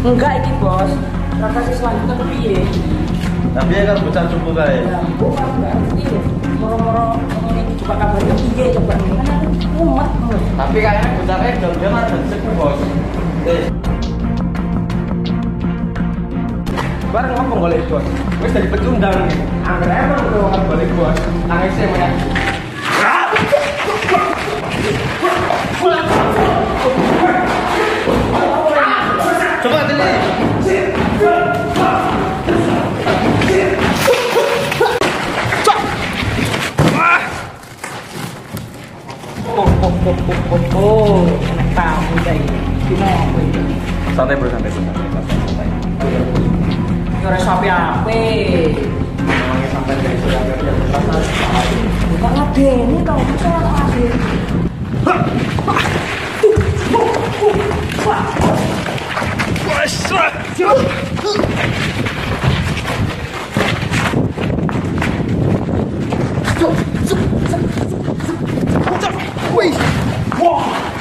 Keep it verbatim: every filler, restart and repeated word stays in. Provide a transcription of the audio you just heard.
Enggak ini bos. Transaksi selanjutnya ke piye? Tapi ya kan bocah cupu kae. Ya, bukan enggak ngerti. Moro-moro ngomong ini coba kabarnya piye coba kan aku umat. Tapi kayaknya bocahnya jauh-jauh ada sepi bos. Eh. Bareng ngomong boleh bos. Wes dari pecundang nih. Angger emang tuh kan boleh bos. Nangisnya mau ya. Coba tadi. Oh, oh, oh, oh, oh, oh, enak tahu deh. Gimana aku ini? Santai bro, santai bro, santai, santai, santai. Nyore sapi ape? Namanya santai dari sudah kerja terasa. Bukan ngadeni tau, bisa ngadeni. Wih, wah.